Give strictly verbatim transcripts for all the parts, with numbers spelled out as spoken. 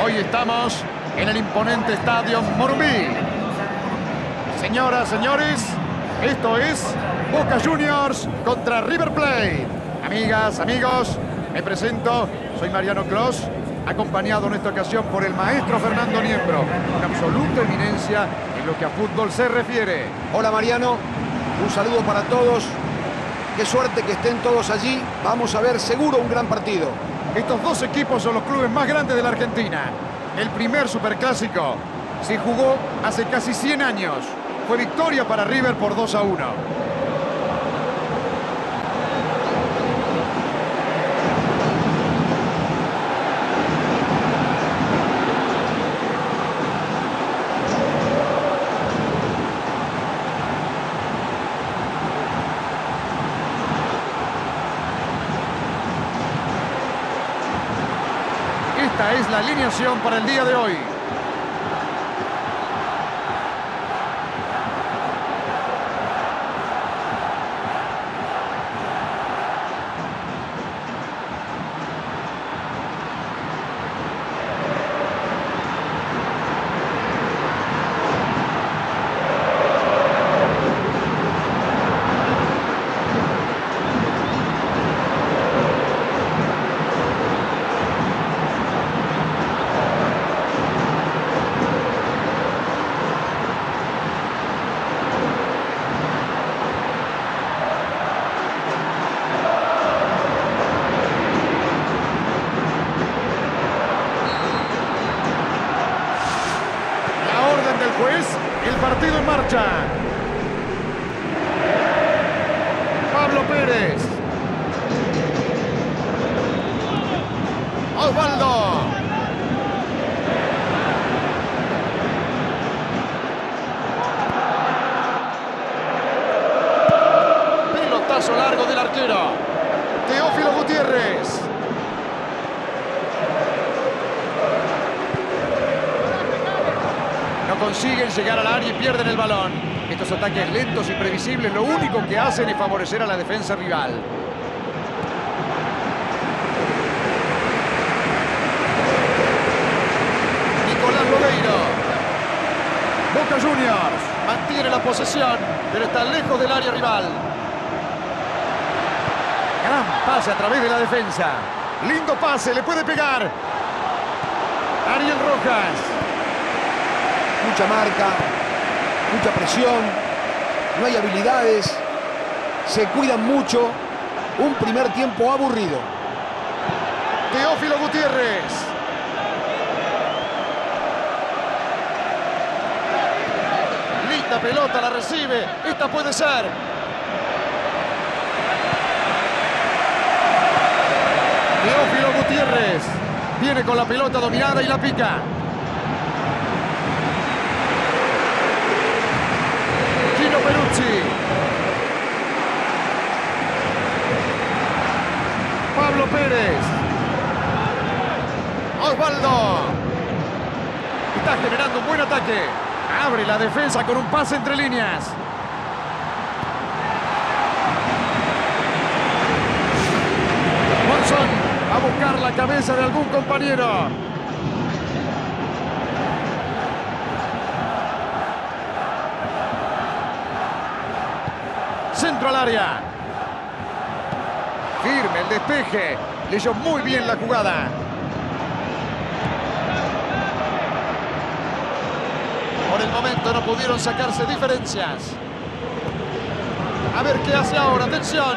Hoy estamos en el imponente estadio Morumbi. Señoras, señores, esto es Boca Juniors contra River Plate. Amigas, amigos, me presento, soy Mariano Clos, acompañado en esta ocasión por el maestro Fernando Niembro, una absoluta eminencia en lo que a fútbol se refiere. Hola Mariano, un saludo para todos. Qué suerte que estén todos allí. Vamos a ver seguro un gran partido. Estos dos equipos son los clubes más grandes de la Argentina. El primer superclásico se jugó hace casi cien años. Fue victoria para River por dos a uno. Esta es la alineación para el día de hoy. Pues el partido en marcha. Pablo Pérez. Osvaldo. Pelotazo largo del arquero. Teófilo Gutiérrez. Consiguen llegar al área y pierden el balón. Estos ataques lentos y previsibles lo único que hacen es favorecer a la defensa rival. Nicolás Lodeiro. Boca Juniors mantiene la posesión, pero está lejos del área rival. Gran pase a través de la defensa. Lindo pase, le puede pegar. Ariel Rojas. Mucha marca, mucha presión, no hay habilidades, se cuidan mucho, un primer tiempo aburrido. Teófilo Gutiérrez. Linda pelota, la recibe, esta puede ser. Teófilo Gutiérrez viene con la pelota dominada y la pica. Peruzzi. Pablo Pérez. Osvaldo. Está generando un buen ataque. Abre la defensa con un pase entre líneas. Monzón a buscar la cabeza de algún compañero. Centro al área. Firme el despeje. Leyó muy bien la jugada. Por el momento no pudieron sacarse diferencias. A ver qué hace ahora. Atención.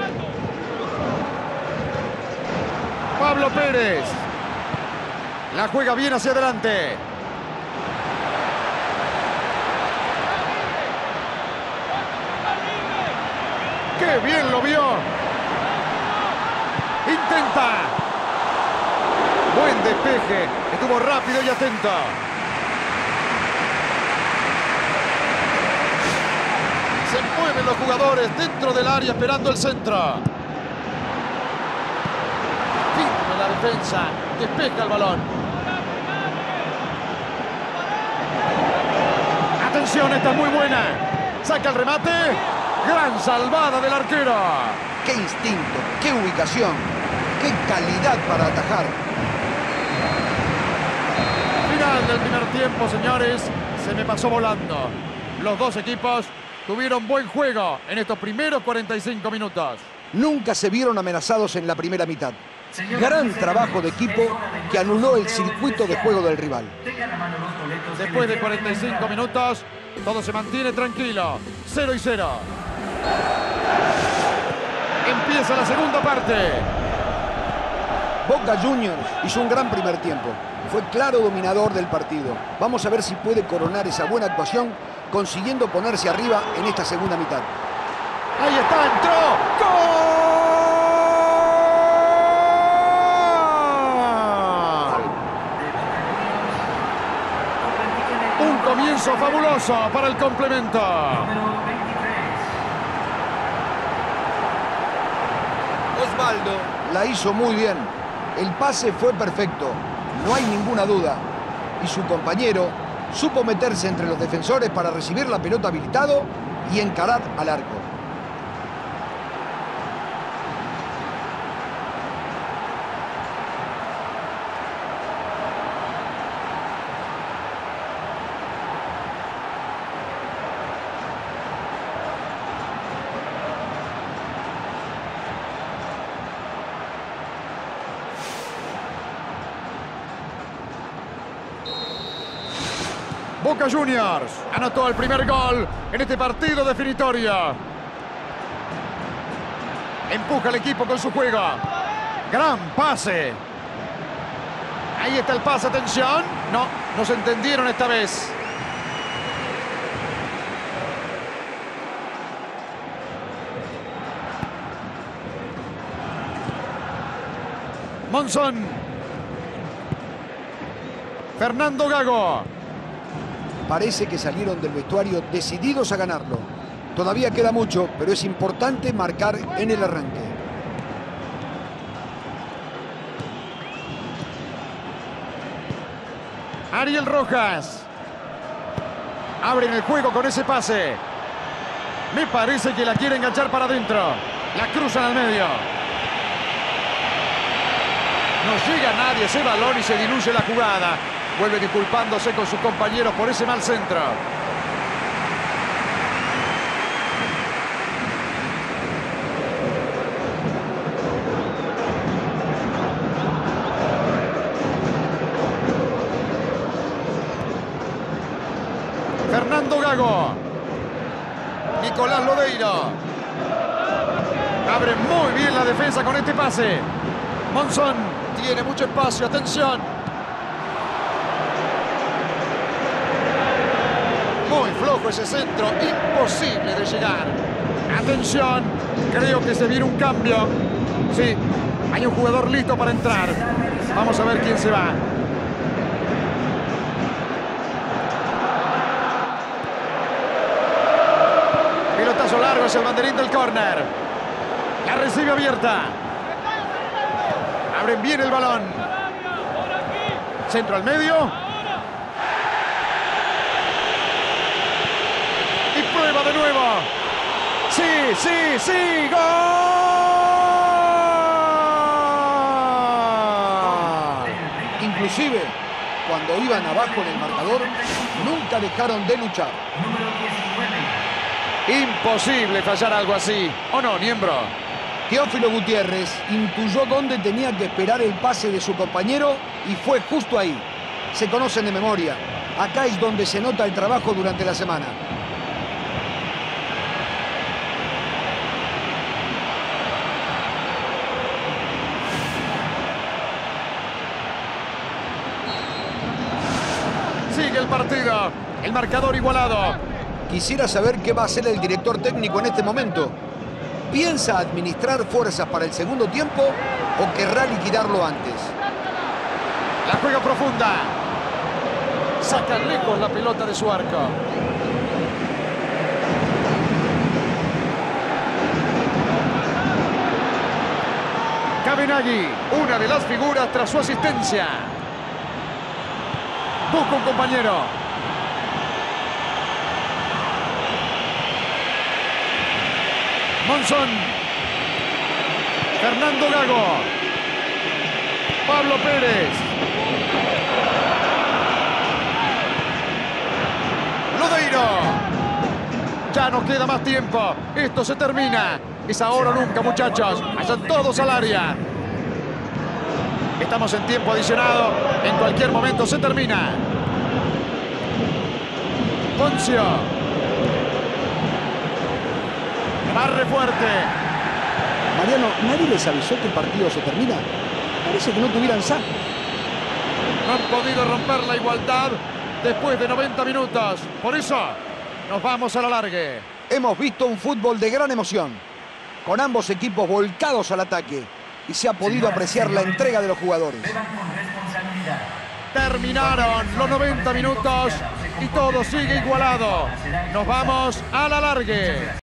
Pablo Pérez. La juega bien hacia adelante. ¡Qué bien lo vio! Intenta. Buen despeje. Estuvo rápido y atento. Se mueven los jugadores dentro del área esperando el centro. Firme la defensa. Despeja el balón. Atención, esta es muy buena. Saca el remate. Gran salvada del arquero. Qué instinto, qué ubicación, qué calidad para atajar. Final del primer tiempo, señores. Se me pasó volando. Los dos equipos tuvieron buen juego en estos primeros cuarenta y cinco minutos. Nunca se vieron amenazados en la primera mitad. Gran trabajo de equipo que anuló el circuito de juego del rival. Después de cuarenta y cinco minutos, todo se mantiene tranquilo. cero y cero. Empieza la segunda parte. Boca Juniors hizo un gran primer tiempo. Fue claro dominador del partido. Vamos a ver si puede coronar esa buena actuación consiguiendo ponerse arriba en esta segunda mitad. Ahí está, entró. ¡Gol! Un comienzo fabuloso para el complemento. Osvaldo la hizo muy bien. El pase fue perfecto, no hay ninguna duda. Y su compañero supo meterse entre los defensores para recibir la pelota habilitado y encarar al arco. Boca Juniors anotó el primer gol en este partido definitorio. Empuja al equipo con su juego. Gran pase. Ahí está el pase, atención. No, no se entendieron esta vez. Monzón. Fernando Gago. Parece que salieron del vestuario decididos a ganarlo. Todavía queda mucho, pero es importante marcar en el arranque. Ariel Rojas. Abren el juego con ese pase. Me parece que la quiere enganchar para adentro. La cruzan al medio. No llega nadie ese balón y se diluye la jugada. Vuelve disculpándose con sus compañeros por ese mal centro. Fernando Gago. Nicolás Lodeiro. Abre muy bien la defensa con este pase. Monzón tiene mucho espacio. Atención. Muy flojo ese centro, imposible de llegar. Atención, creo que se viene un cambio. Sí, hay un jugador listo para entrar. Vamos a ver quién se va. Pelotazo largo, es el banderín del córner. La recibe abierta. Abren bien el balón. Centro al medio. Prueba de nuevo. Sí, sí, sí. ¡Gol! Inclusive, cuando iban abajo en el marcador, nunca dejaron de luchar. Imposible fallar algo así. ¿O no, Niembro? Teófilo Gutiérrez intuyó dónde tenía que esperar el pase de su compañero y fue justo ahí. Se conocen de memoria. Acá es donde se nota el trabajo durante la semana. Sigue el partido. El marcador igualado. Quisiera saber qué va a hacer el director técnico en este momento. ¿Piensa administrar fuerzas para el segundo tiempo o querrá liquidarlo antes? La juega profunda. Saca lejos la pelota de su arco. Cabenagui, una de las figuras tras su asistencia. Busca un compañero. Monzón. Fernando Gago. Pablo Pérez. Ya no queda más tiempo. Esto se termina. Es ahora o nunca, muchachos. Vayan todos al área. Estamos en tiempo adicionado. En cualquier momento se termina. Poncio. Barre fuerte. Mariano, ¿nadie les avisó que el partido se termina? Parece que no tuvieran saco. No han podido romper la igualdad después de noventa minutos. Por eso nos vamos a la largue. Hemos visto un fútbol de gran emoción, con ambos equipos volcados al ataque, y se ha podido apreciar la entrega de los jugadores. Terminaron los noventa minutos y todo sigue igualado. Nos vamos a la largue.